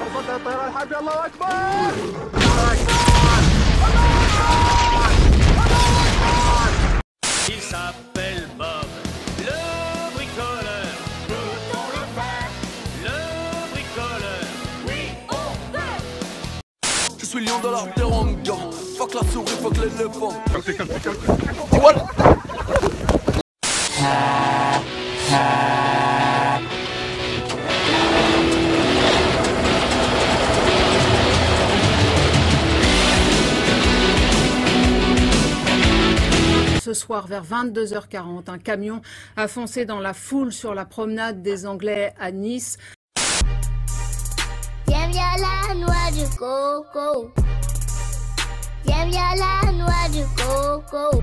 Il s'appelle Bob, le bricoleur. Oui, on le fait. Le bricoleur. Oui, on veut. Je suis lion de la teranga. Fuck la souris, fuck l'éléphant. Ce soir, vers 22h40, un camion a foncé dans la foule sur la promenade des Anglais à Nice. J'aime bien la noix du coco. J'aime bien la noix du coco.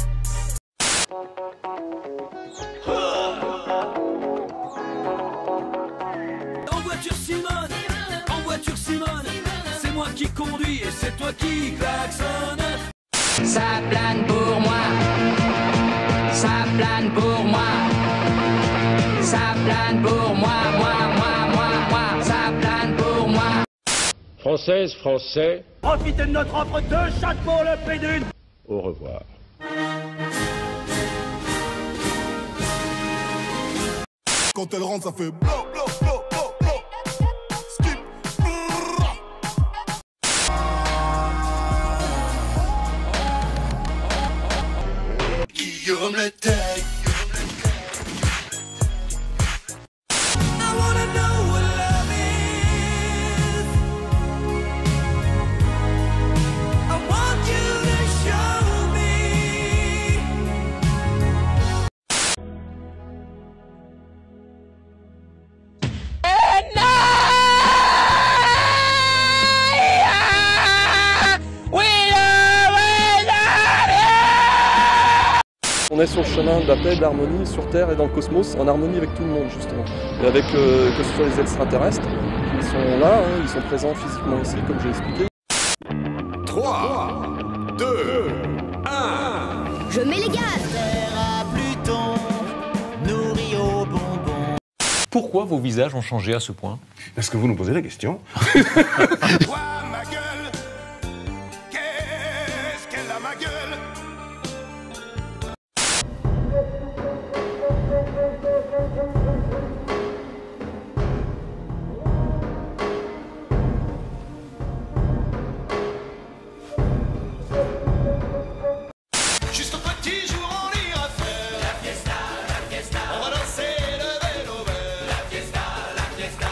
En voiture Simone, c'est moi qui conduis et c'est toi qui klaxonne. Ça plane pour moi, ça plane pour moi, ça plane pour moi, moi, ça plane pour moi. Française, Français, Profitez de notre offre 2 chattes pour le prix d'une. au revoir. Quand elle rentre, ça fait blo blo blo blo blo. Skip. Guillaume le Tech. I wanna know what love is. I want you to show me. On est sur le chemin de la paix, de l'harmonie sur Terre et dans le cosmos, en harmonie avec tout le monde justement. Et avec que ce soit les extraterrestres, ils sont là, hein, ils sont présents physiquement ici, comme j'ai expliqué. 3, 2, 1. Je mets les gaz. Pourquoi vos visages ont changé à ce point? Est-ce que vous nous posez la question? Toi, ma gueule, qu'est-ce qu'elle a ma gueule? Juste un petit jour en ira faire la fiesta, on va danser le vélo vert. La fiesta, la fiesta.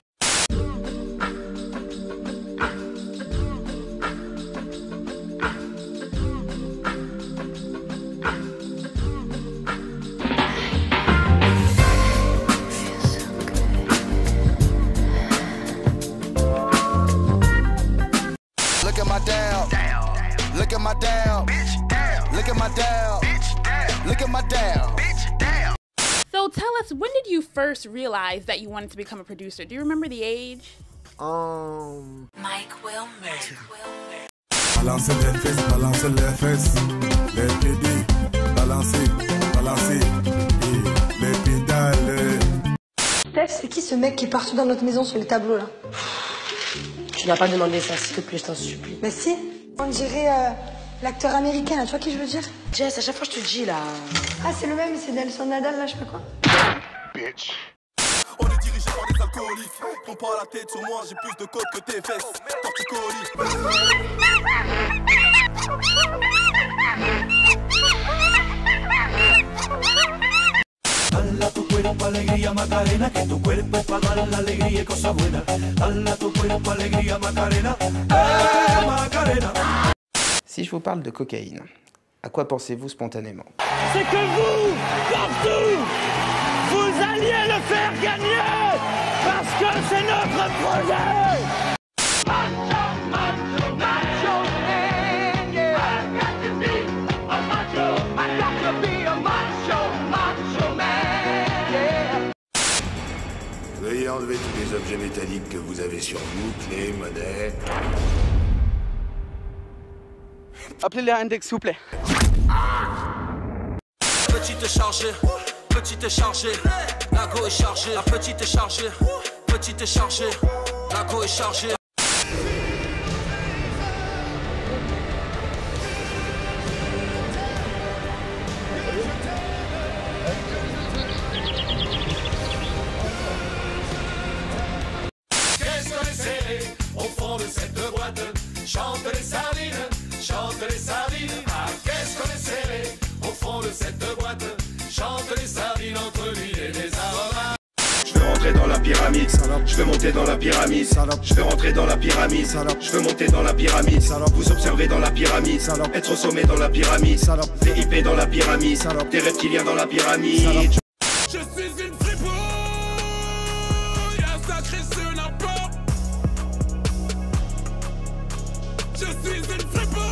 Look at my down. Look at my down. Look at my down. Look at my down. So tell us, when did you first realize that you wanted to become a producer? Do you remember the age? Mike Wilmer. Balancez les fesses, les pédis, balancez, balancez, et les pédales. Steph, c'est qui ce mec qui est partout dans notre maison sur les tableaux là? Tu n'as pas demandé ça, s'il te plaît, je t'en supplie. Mais si, on dirait l'acteur américain là, tu vois qui je veux dire? Jess, à chaque fois je te dis là. Ah c'est le même, c'est Nelson Nadal là, je sais pas quoi. Bitch. On est dirigé par des alcooliques. Prends pas la tête sur moi, j'ai plus de coke que tes fesses. Torticolis. Dale a tu cuerpo alegría Macarena, que tu cuerpo es para dar la alegría y cosas buenas. Dale a tu cuerpo alegría Macarena, Macarena. Si je vous parle de cocaïne, à quoi pensez-vous spontanément? C'est que vous, partout, vous alliez le faire gagner, parce que c'est notre projet. Macho, macho, macho man, yeah. I got to be a macho, I got to be a macho, macho man, yeah. Veuillez enlever tous les objets métalliques que vous avez sur vous, clés, monnaies. Appelez les index, s'il vous plaît. Petite chargée, petite chargée, la go est chargée. La petite est chargée, petite est chargée, la go est chargée. pyramide. Je veux monter dans la pyramide. Je veux rentrer dans la pyramide. Je veux monter dans la pyramide. Vous observez dans la pyramide. Être au sommet dans la pyramide. VIP dans la pyramide. Des reptiliens dans la pyramide. Je suis une fripouille, un sacré chenapan. Je suis une fripouille,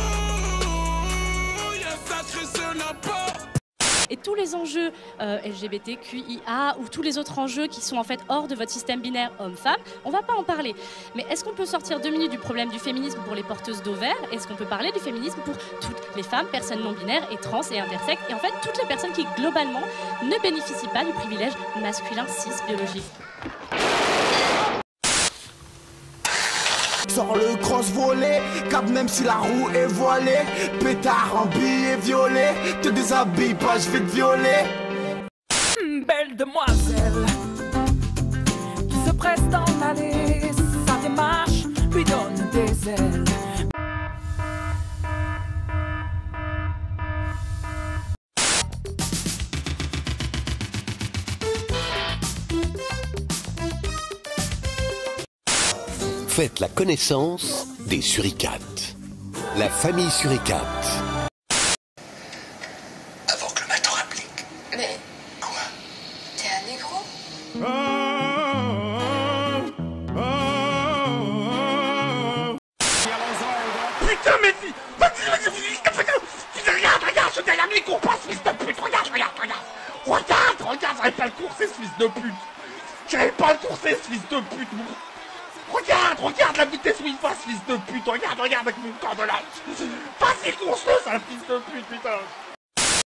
un sacré chenapan. Et tous les enjeux LGBTQIA ou tous les autres enjeux qui sont en fait hors de votre système binaire homme-femme, on va pas en parler. Mais est-ce qu'on peut sortir 2 minutes du problème du féminisme pour les porteuses d'ovaires? Est-ce qu'on peut parler du féminisme pour toutes les femmes, personnes non binaires et trans et intersexes et en fait toutes les personnes qui globalement ne bénéficient pas du privilège masculin cis biologique? Sors le cross volé, cap même si la roue est voilée. Pétard en billet violet, te déshabille pas, je vais te violer. Belle demoiselle qui se presse d'en aller, sa démarche lui donne des ailes. Faites la connaissance des suricates. La famille suricate. Avant que le matin applique. Mais... Quoi? T'es un négro? Putain, mais... Regarde, ce derrière lui, il court pas, ce fils de pute. Regarde, j'arrive pas à le courser, ce fils de pute. J'arrive pas à le courser, ce fils de pute. Regarde la vitesse où il passe, fils de pute. Regarde avec mon corps de lâche. Vas-y, course-le, sale fils de pute, putain.